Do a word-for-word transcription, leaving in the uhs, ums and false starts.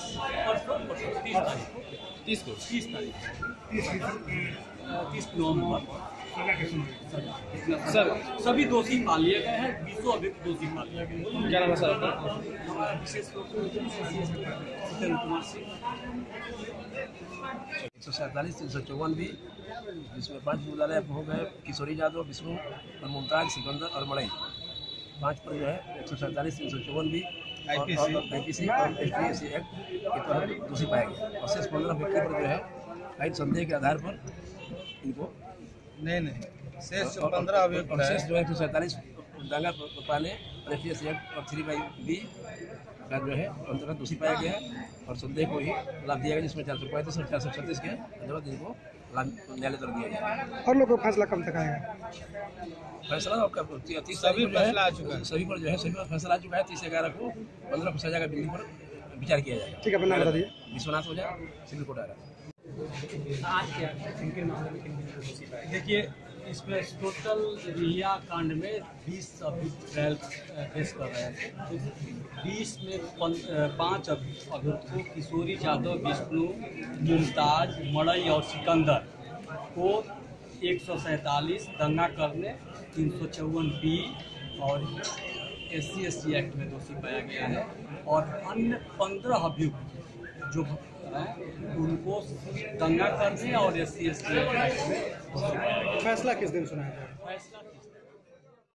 परसों परसों तीस तारीख को तीस को तीस तारीख तीस नवंबर सर सभी दोषी पा लिए गए हैं। बीसों अभियुक्त दोषी पा लिए गए हैं। क्या नाम है सर आपका? विशेष रूप से कुमार सिंह। एक सौ सैंतालीस तीन सौ चौवन भी, जिसमें पाँच बुलाले हो गए, किशोरी यादव, विष्णु और मुमताज, सिकंदर और मड़ई। पाँच पर जो है एक सौ सैंतालीस तीन सौ चौवन भी आई पी सी और S T S C act के तहत दोषी पाया गया। और शेष पंद्रह व्यक्ति पर जो है कई संदेह के आधार पर इनको नहीं नहीं शेष पंद्रह अभियुक्त शेष जो है एक सौ सैंतालीस दांगा पाने और S T S C act और थ्री बाई बी का जो है अंतर्गत दोषी पाया गया है और संदेह को ही लाभ दिया गया, जिसमें चार सौ पैंतीस और चार सौ छत्तीस के अंतर्गत इनको न्यायालय द्वारा दिया गया। और लोगों को फैसला कब तक आएगा? फैसला आपका तीस सभी फैसला आ चुका है, सभी पर जो है सभी पर फैसला आ चुका है। तीस ग्यारह को पंद्रह सजा का बिल्डिंग पर विचार किया जाएगा। ठीक है, अपना बता दिए। विश्वनाथ ओझा, सिविल कोर्ट आ रहा है। देखिए, इसमें टोटल रिया कांड में बीस अभियुक्त ट्रायल फेस कर रहे हैं। बीस में पाँच अभियुक्त को किशोरी यादव, विष्णु, मुमताज, मड़ई और सिकंदर को एक सौ सैंतालीस दंगा करने, तीन सौ चौवन बी और S C S T act में दोषी पाया गया है। और अन्य पंद्रह अभियुक्त जो उनको दंगा करने और S C S T act में फैसला किस दिन सुनाया जाएगा? फैसला